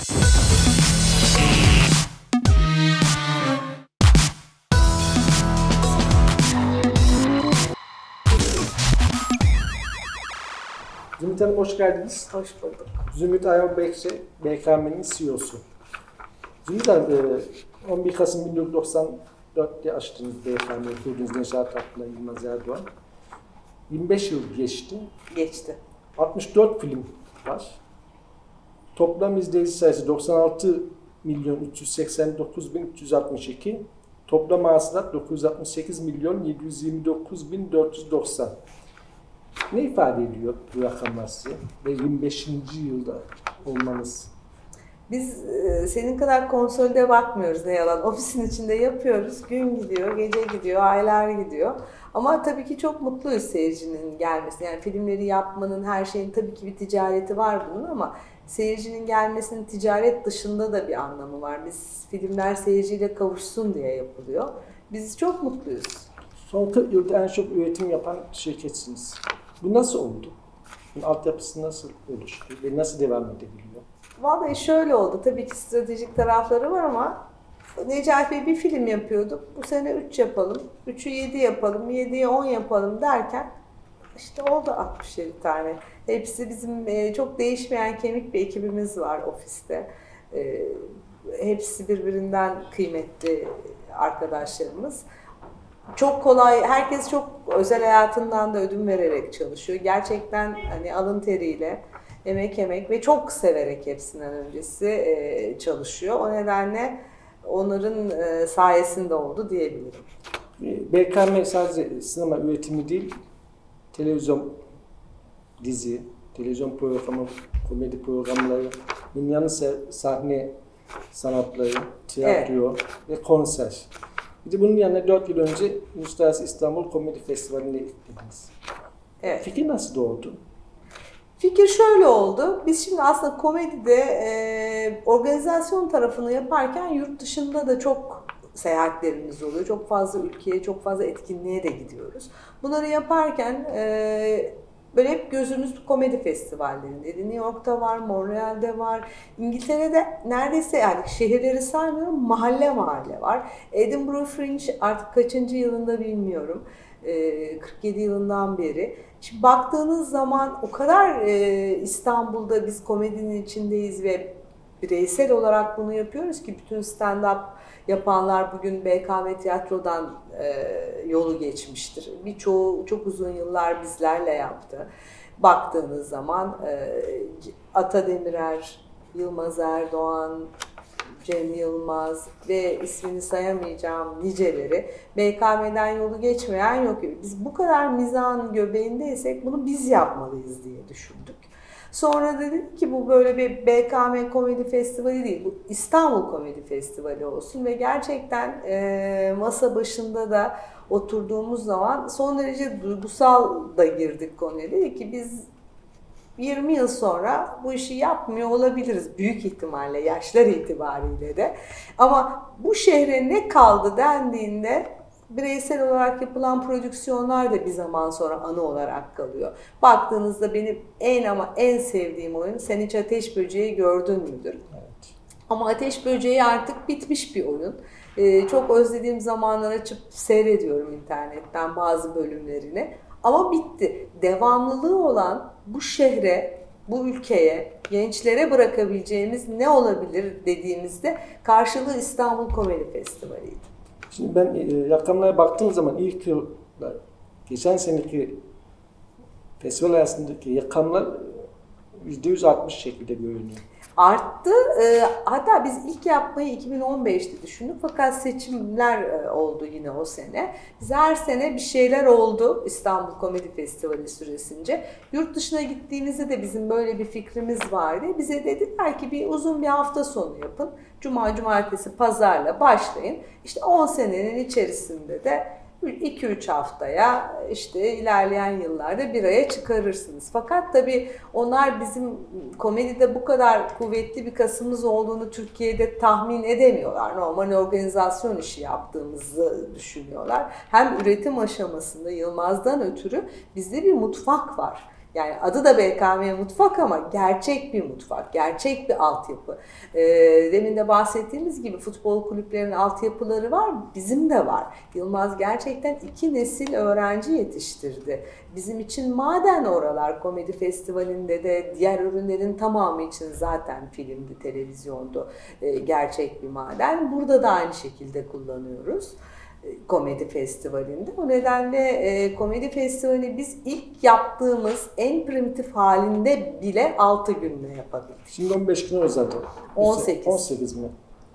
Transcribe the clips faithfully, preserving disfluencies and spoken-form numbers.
Zümrüt Hanım hoş geldiniz. Hoş bulduk. Zümrüt Ayol Bekçi, B K M'nin C E O'su. Zümrüt Hanım, on bir Kasım bin dokuz yüz doksan dört'te açtınız B K M'yi, kurduğunuz Neşat Akpınar, Yılmaz Erdoğan. yirmi beş yıl geçti. Geçti. altmış dört film var. Toplam izleyici sayısı doksan altı milyon üç yüz seksen dokuz bin üç yüz altmış iki. Toplam hasılat dokuz yüz altmış sekiz milyon yedi yüz yirmi dokuz bin dört yüz doksan. Ne ifade ediyor bu rakamlar size ve yirmi beşinci yılda olmanız? Biz e, senin kadar konsolide bakmıyoruz ne yalan. Ofisin içinde yapıyoruz. Gün gidiyor, gece gidiyor, aylar gidiyor. Ama tabii ki çok mutluyuz seyircinin gelmesi. Yani filmleri yapmanın, her şeyin tabii ki bir ticareti var bunun ama seyircinin gelmesinin ticaret dışında da bir anlamı var. Biz filmler seyirciyle kavuşsun diye yapılıyor. Biz çok mutluyuz. Son kırk yılda en çok üretim yapan şirketsiniz. Bu nasıl oldu? Bunun altyapısı nasıl oluştu ve nasıl devam edebiliyor? Vallahi şöyle oldu. Tabii ki stratejik tarafları var ama Necati Bey bir film yapıyorduk. Bu sene üç yapalım, üçü yedi yapalım, yediye on yapalım derken işte oldu altmış yedi tane. Hepsi bizim çok değişmeyen kemik bir ekibimiz var ofiste. Hepsi birbirinden kıymetli arkadaşlarımız. Çok kolay, herkes çok özel hayatından da ödün vererek çalışıyor. Gerçekten hani alın teriyle, emek emek ve çok severek hepsinden öncesi e, çalışıyor. O nedenle onların e, sayesinde oldu diyebilirim. B K M sadece sinema üretimi değil, televizyon, dizi, televizyon programı, komedi programları, yanı sıra sahne sanatları, tiyatro evet. ve konser. Bir de bunun yanına dört yıl önce Uluslararası İstanbul Komedi Festivali'ne eklediniz. Evet. Fikir nasıl doğdu? Fikir şöyle oldu. Biz şimdi aslında komedide e, organizasyon tarafını yaparken yurt dışında da çok seyahatlerimiz oluyor. Çok fazla ülkeye, çok fazla etkinliğe de gidiyoruz. Bunları yaparken e, böyle hep gözümüz komedi festivallerindeydi. New York'ta var, Montreal'de var. İngiltere'de neredeyse yani şehirleri saymıyorum, mahalle mahalle var. Edinburgh Fringe artık kaçıncı yılında bilmiyorum. kırk yedi yılından beri. Şimdi baktığınız zaman o kadar İstanbul'da biz komedinin içindeyiz ve bireysel olarak bunu yapıyoruz ki bütün stand-up yapanlar bugün B K M Tiyatro'dan e, yolu geçmiştir. Birçoğu çok uzun yıllar bizlerle yaptı. Baktığınız zaman e, Ata Demirer, Yılmaz Erdoğan, Cem Yılmaz ve ismini sayamayacağım niceleri B K M'den yolu geçmeyen yok. Biz bu kadar mizahın göbeğindeysek bunu biz yapmalıyız diye düşündük. Sonra dedik ki bu böyle bir B K M Komedi Festivali değil, bu İstanbul Komedi Festivali olsun ve gerçekten e, masa başında da oturduğumuz zaman son derece duygusal da girdik konuya. Dedik ki biz yirmi yıl sonra bu işi yapmıyor olabiliriz büyük ihtimalle yaşlar itibariyle de. Ama bu şehre ne kaldı dendiğinde bireysel olarak yapılan prodüksiyonlar da bir zaman sonra anı olarak kalıyor. Baktığınızda benim en ama en sevdiğim oyun Sen Hiç Ateş Böceği Gördün Müdür? Evet. Ama Ateş Böceği artık bitmiş bir oyun. Ee, çok özlediğim zamanlar açıp seyrediyorum internetten bazı bölümlerini. Ama bitti. Devamlılığı olan bu şehre, bu ülkeye, gençlere bırakabileceğimiz ne olabilir dediğimizde karşılığı İstanbul Komedi Festivali'ydi. Şimdi ben e, rakamlara baktığım zaman ilk yılda, geçen seneki festival arasındaki rakamlar yüzde yüz artmış şekilde görünüyor. Arttı. E, hatta biz ilk yapmayı iki bin on beş'te düşündük fakat seçimler e, oldu yine o sene. Biz her sene bir şeyler oldu İstanbul Komedi Festivali süresince. Yurt dışına gittiğimizde de bizim böyle bir fikrimiz vardı. Bize dediler ki bir uzun bir hafta sonu yapın. Cuma, cumartesi, pazarla başlayın. İşte on senenin içerisinde de iki üç haftaya işte ilerleyen yıllarda bir aya çıkarırsınız. Fakat tabii onlar bizim komedide bu kadar kuvvetli bir kasımız olduğunu Türkiye'de tahmin edemiyorlar. Normal organizasyon işi yaptığımızı düşünüyorlar. Hem üretim aşamasında Yılmaz'dan ötürü bizde bir mutfak var. Yani adı da B K M Mutfak ama gerçek bir mutfak, gerçek bir altyapı. E, demin de bahsettiğimiz gibi futbol kulüplerinin altyapıları var, bizim de var. Yılmaz gerçekten iki nesil öğrenci yetiştirdi. Bizim için maden oralar, komedi festivalinde de diğer ürünlerin tamamı için zaten filmdi, televizyondu, e, gerçek bir maden. Burada da aynı şekilde kullanıyoruz e, komedi festivalinde. O nedenle e, komedi festivali biz ilk yaptığımız en primitif halinde bile altı günle yapabildik. Şimdi on beş gün uzadı. on sekiz. on sekiz mi?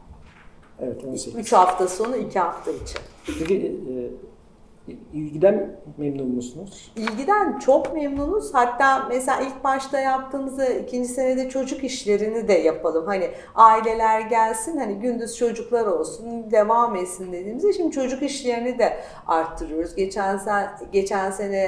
Evet, on sekiz. üç hafta sonu, iki hafta için. Peki e, ilgiden memnun musunuz? İlgiden çok memnunuz. Hatta mesela ilk başta yaptığımızda ikinci senede çocuk işlerini de yapalım. Hani aileler gelsin, hani gündüz çocuklar olsun, devam etsin dediğimizde şimdi çocuk işlerini de arttırıyoruz. Geçen sen, geçen sene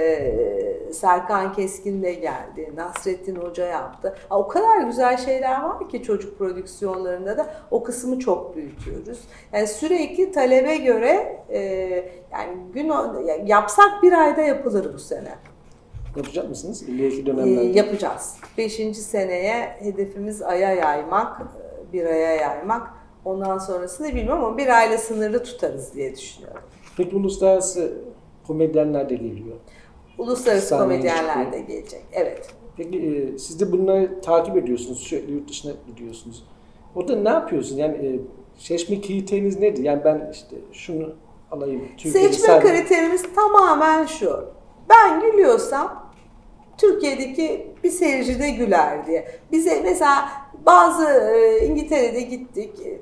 e, Serkan Keskin de geldi, Nasrettin Hoca yaptı. O kadar güzel şeyler var ki çocuk prodüksiyonlarında da o kısmı çok büyütüyoruz. Yani sürekli talebe göre e, yani gün yapsak bir ayda yapılır bu sene. Yapacak mısınız? İleriki Ee, dönemlerde. yapacağız. Beşinci seneye hedefimiz aya yaymak, bir aya yaymak. Ondan sonrasını bilmiyorum ama bir ayla sınırlı tutarız diye düşünüyorum. Peki uluslararası komedyenler de geliyor. Uluslararası Sahneye komedyenler çıkıyor. de gelecek. Evet. Peki e, siz de bunları takip ediyorsunuz, sürekli yurt dışına gidiyorsunuz. Orada ne yapıyorsunuz? Yani e, seçme kriteriniz nedir? Yani ben işte şunu alayım. Türkiye'de Seçme sadece... kriterimiz tamamen şu. Ben gülüyorsam Türkiye'deki bir seyirci de güler diye. Bize mesela bazı e, İngiltere'de gittik e,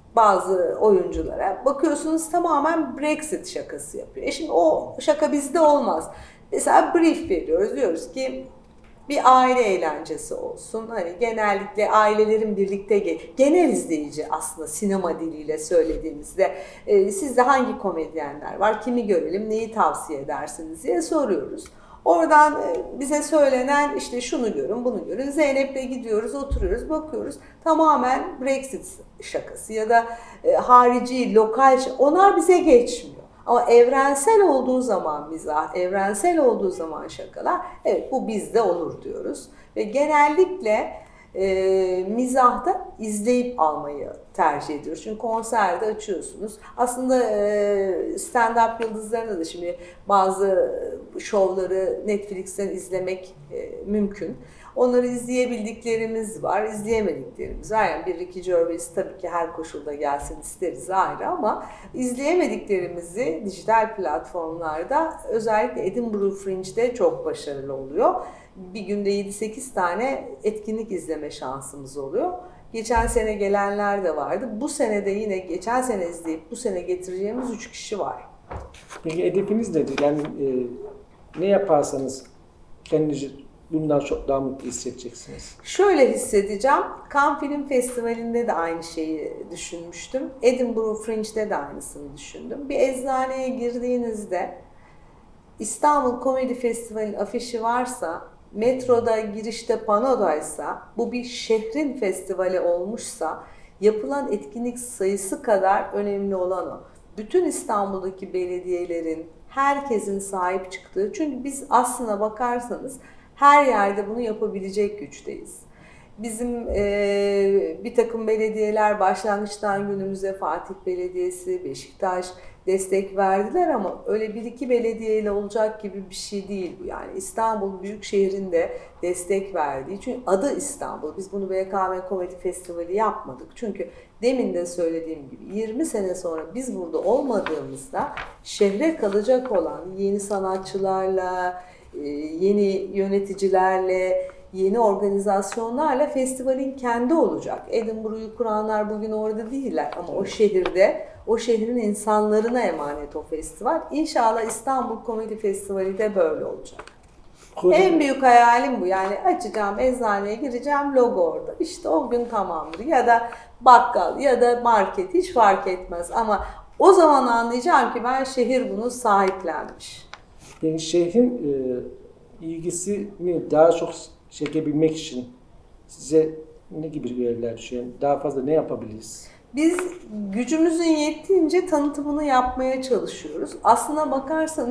bazı oyunculara bakıyorsunuz tamamen Brexit şakası yapıyor. E şimdi o şaka bizde olmaz. Mesela brief veriyoruz, diyoruz ki bir aile eğlencesi olsun. Hani genellikle ailelerin birlikte genel izleyici aslında sinema diliyle söylediğimizde e, sizde hangi komedyenler var, kimi görelim, neyi tavsiye edersiniz diye soruyoruz. Oradan e, bize söylenen işte şunu görün, bunu görün. Zeynep'le gidiyoruz, oturuyoruz, bakıyoruz. Tamamen Brexit şakası ya da e, harici, lokal, onlar bize geçmiyor. Ama evrensel olduğu zaman mizah, evrensel olduğu zaman şakalar, evet bu bizde olur diyoruz. Ve genellikle e, mizahta izleyip almayı tercih ediyoruz. Çünkü konserde açıyorsunuz. Aslında e, stand-up yıldızlarında da şimdi bazı şovları Netflix'ten izlemek e, mümkün. Onları izleyebildiklerimiz var, izleyemediklerimiz var. Yani bir Ricky Gervais tabii ki her koşulda gelsin isteriz ayrı ama izleyemediklerimizi dijital platformlarda özellikle Edinburgh Fringe'de çok başarılı oluyor. Bir günde yedi sekiz tane etkinlik izleme şansımız oluyor. Geçen sene gelenler de vardı. Bu sene de yine geçen sene izleyip bu sene getireceğimiz üç kişi var. Peki hedefiniz nedir? Yani e, ne yaparsanız kendinizi bundan çok daha mutlu hissedeceksiniz. Şöyle hissedeceğim. Cannes Film Festivali'nde de aynı şeyi düşünmüştüm. Edinburgh Fringe'de de aynısını düşündüm. Bir eczaneye girdiğinizde İstanbul Komedi Festivali afişi varsa, metroda girişte panodaysa, bu bir şehrin festivali olmuşsa, yapılan etkinlik sayısı kadar önemli olan o. Bütün İstanbul'daki belediyelerin, herkesin sahip çıktığı, çünkü biz aslına bakarsanız her yerde bunu yapabilecek güçteyiz. Bizim e, bir takım belediyeler başlangıçtan günümüze Fatih Belediyesi, Beşiktaş destek verdiler ama öyle bir iki belediyeyle olacak gibi bir şey değil bu. Yani İstanbul Büyükşehir'in de destek verdiği. Çünkü adı İstanbul. Biz bunu B K M Komedi Festivali yapmadık. Çünkü demin de söylediğim gibi yirmi sene sonra biz burada olmadığımızda şehre kalacak olan yeni sanatçılarla, yeni yöneticilerle, yeni organizasyonlarla festivalin kendi olacak. Edinburgh'u kuranlar bugün orada değiller ama o şehirde, o şehrin insanlarına emanet o festival. İnşallah İstanbul Komedi Festivali de böyle olacak. Koca... En büyük hayalim bu. Yani açacağım, eczaneye gireceğim, logo orada. İşte o gün tamamdır. Ya da bakkal ya da market hiç fark etmez ama o zaman anlayacağım ki ben şehir bunu sahiplenmiş. Yani şehrin e, ilgisini daha çok çekebilmek için size ne gibi görevler düşüyor? Daha fazla ne yapabiliriz? Biz gücümüzün yettiğince tanıtımını yapmaya çalışıyoruz. Aslına bakarsanız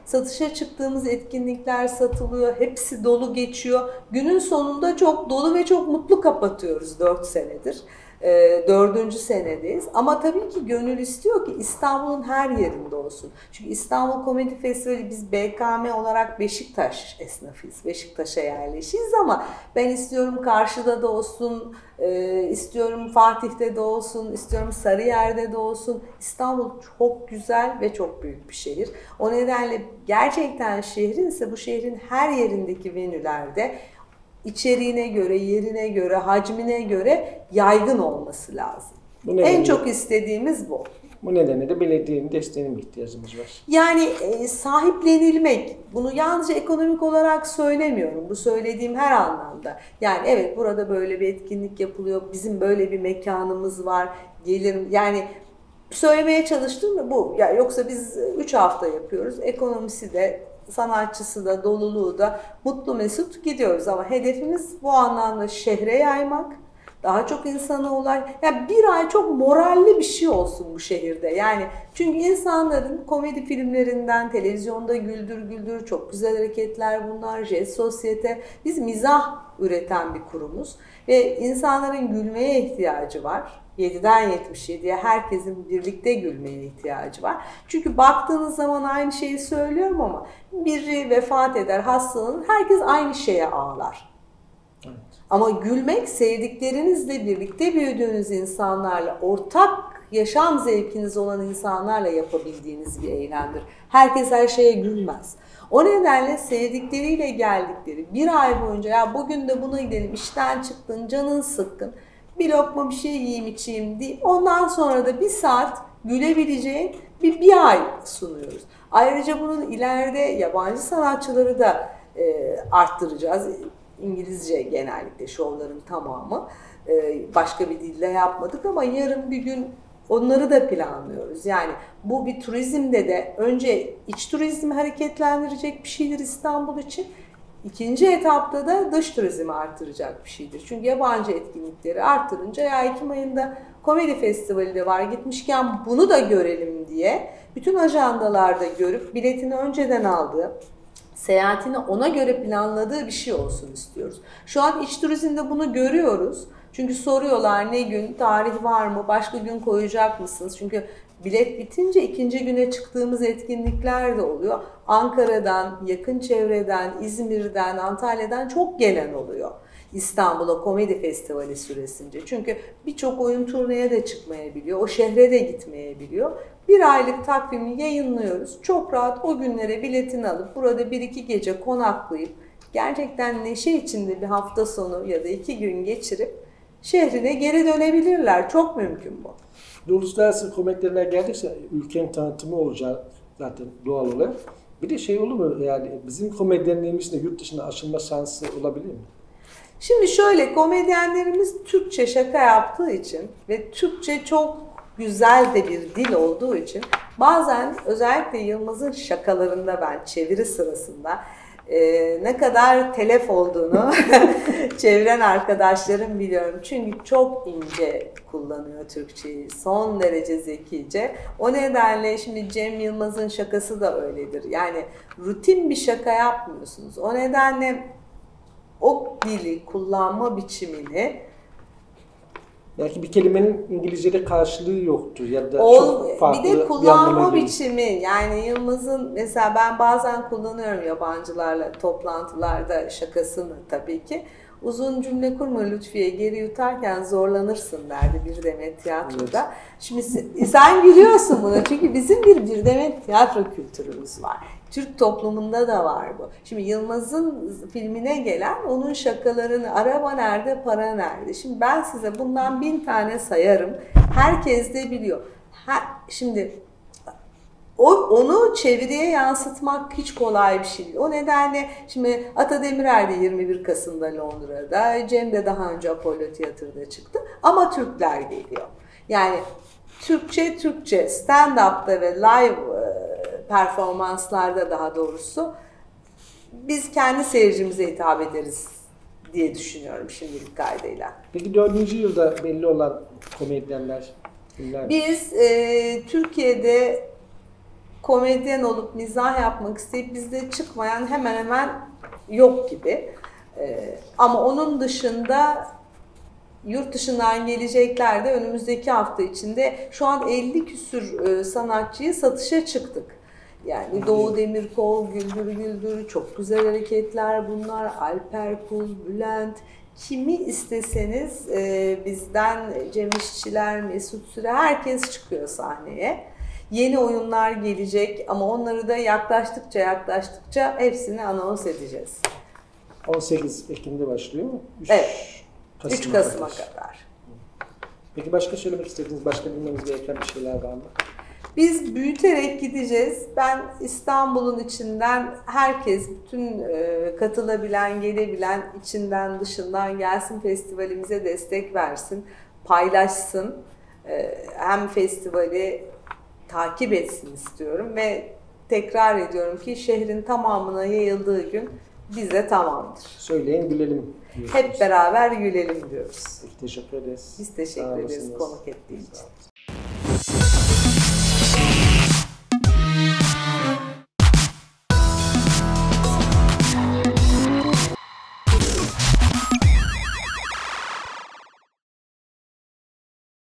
Satışa çıktığımız etkinlikler satılıyor. Hepsi dolu geçiyor. Günün sonunda çok dolu ve çok mutlu kapatıyoruz dört senedir. Dördüncü senedeyiz. Ama tabii ki gönül istiyor ki İstanbul'un her yerinde olsun. Çünkü İstanbul Komedi Festivali, biz B K M olarak Beşiktaş esnafıyız. Beşiktaş'a yerleşiyiz ama ben istiyorum Karşı'da da olsun, istiyorum Fatih'te de olsun, istiyorum Sarıyer'de de olsun. İstanbul çok güzel ve çok büyük bir şehir. O nedenle gerçekten şehrin ise bu şehrin her yerindeki venülerde içeriğine göre, yerine göre, hacmine göre yaygın olması lazım. En çok istediğimiz bu. Bu nedenle de belediyenin desteğine ihtiyacımız var. Yani e, sahiplenilmek, bunu yalnızca ekonomik olarak söylemiyorum. Bu söylediğim her anlamda. Yani evet, burada böyle bir etkinlik yapılıyor, bizim böyle bir mekanımız var, gelirim. Yani söylemeye çalıştığım bu. Ya, yoksa biz üç hafta yapıyoruz, ekonomisi de, sanatçısı da, doluluğu da mutlu mesut gidiyoruz ama hedefimiz bu anlamda şehre yaymak, daha çok insana ulaş. Yani bir ay çok moralli bir şey olsun bu şehirde. Yani çünkü insanların komedi filmlerinden, televizyonda Güldür Güldür, çok güzel hareketler bunlar, Jet Sosyete. Biz mizah üreten bir kurumuz ve insanların gülmeye ihtiyacı var. yediden yetmiş yediye herkesin birlikte gülmeye ihtiyacı var. Çünkü baktığınız zaman aynı şeyi söylüyorum ama biri vefat eder, hastalanır, herkes aynı şeye ağlar. Evet. Ama gülmek, sevdiklerinizle birlikte büyüdüğünüz insanlarla, ortak yaşam zevkiniz olan insanlarla yapabildiğiniz bir eylemdir. Herkes her şeye gülmez. O nedenle sevdikleriyle geldikleri bir ay boyunca, ya bugün de buna gidelim, işten çıktın, canın sıkkın, bir lokma bir şey yiyeyim içeyim diye, ondan sonra da bir saat gülebileceğin bir, bir ay sunuyoruz. Ayrıca bunun ileride yabancı sanatçıları da e, arttıracağız. İngilizce genellikle şovların tamamı. E, başka bir dille yapmadık ama yarın bir gün onları da planlıyoruz. Yani bu bir turizmde de önce iç turizmi hareketlendirecek bir şeydir İstanbul için. İkinci etapta da dış turizmi artıracak bir şeydir. Çünkü yabancı etkinlikleri artırınca, ya Ekim ayında komedi festivali de var, gitmişken bunu da görelim diye bütün ajandalarda görüp biletini önceden aldığı, seyahatini ona göre planladığı bir şey olsun istiyoruz. Şu an iç turizmde bunu görüyoruz. Çünkü soruyorlar, ne gün, tarih var mı, başka gün koyacak mısınız? Çünkü bilet bitince ikinci güne çıktığımız etkinlikler de oluyor. Ankara'dan, yakın çevreden, İzmir'den, Antalya'dan çok gelen oluyor İstanbul'a komedi festivali süresince. Çünkü birçok oyun turneye de çıkmayabiliyor, o şehre de gitmeyebiliyor. Bir aylık takvimi yayınlıyoruz. Çok rahat o günlere biletini alıp burada bir iki gece konaklayıp gerçekten neşe içinde bir hafta sonu ya da iki gün geçirip şehrine geri dönebilirler. Çok mümkün bu. Uluslararası komedyenler geldikçe ülkenin tanıtımı olacak zaten doğal olarak. Bir de şey olur mu, yani bizim komedyenliğimizin de yurt dışına aşılma şansı olabilir mi? Şimdi şöyle, komedyenlerimiz Türkçe şaka yaptığı için ve Türkçe çok güzel de bir dil olduğu için bazen özellikle Yılmaz'ın şakalarında ben çeviri sırasında Ee, ne kadar telef olduğunu çeviren arkadaşlarım biliyorum. Çünkü çok ince kullanıyor Türkçeyi, son derece zekice. O nedenle şimdi Cem Yılmaz'ın şakası da öyledir. Yani rutin bir şaka yapmıyorsunuz. O nedenle o dili, kullanma biçimini, belki bir kelimenin İngilizce'de karşılığı yoktur ya da o, çok farklı bir de kullanma bir biçimi, yani Yılmaz'ın mesela ben bazen kullanıyorum yabancılarla toplantılarda şakasını tabii ki. Uzun cümle kurma Lütfiye, geri yutarken zorlanırsın derdi Bir Demet Tiyatro'da. Evet. Şimdi sen gülüyorsun buna çünkü bizim bir Bir Demet Tiyatro kültürümüz var. Türk toplumunda da var bu. Şimdi Yılmaz'ın filmine gelen onun şakalarını, araba nerede, para nerede? Şimdi ben size bundan bin tane sayarım. Herkes de biliyor. Ha, şimdi o, onu çeviriye yansıtmak hiç kolay bir şey değil. O nedenle şimdi Ata Demirer de yirmi bir Kasım'da Londra'da, Cem de daha önce Apollo Tiyatro'da çıktı. Ama Türkler geliyor. Yani Türkçe, Türkçe, stand-up'ta ve live performanslarda daha doğrusu biz kendi seyircimize hitap ederiz diye düşünüyorum şimdilik kaydıyla. Peki dördüncü yılda belli olan komedyenler kimler? Biz e, Türkiye'de komedyen olup mizah yapmak isteyip bizde çıkmayan hemen hemen yok gibi. Ee, ama onun dışında yurt dışından gelecekler de önümüzdeki hafta içinde şu an elli küsür e, sanatçıyı satışa çıktık. Yani Doğu Demirkol, Güldür Güldür, çok güzel hareketler bunlar. Alper Kul, Bülent, kimi isteseniz e, bizden Cem İşçiler, Mesut Süre, herkes çıkıyor sahneye. Yeni oyunlar gelecek ama onları da yaklaştıkça yaklaştıkça hepsini anons edeceğiz. on sekiz Ekim'de başlıyor mu? üç Evet. Kasım'a üç Kasım'a kadar. kadar. Peki başka söylemek istediğiniz, başka bilmemiz gereken bir şeyler var mı? Biz büyüterek gideceğiz. Ben İstanbul'un içinden herkes, bütün e, katılabilen, gelebilen, içinden dışından gelsin, festivalimize destek versin, paylaşsın. E, hem festivali takip etsin istiyorum ve tekrar ediyorum ki şehrin tamamına yayıldığı gün bize tamamdır. Söyleyin, gülelim diyorsunuz. Hep beraber gülelim diyoruz. Teşekkür ederiz. Biz teşekkür Sağ ederiz olasınız. konuk ettiğiniz için. Sağ olun.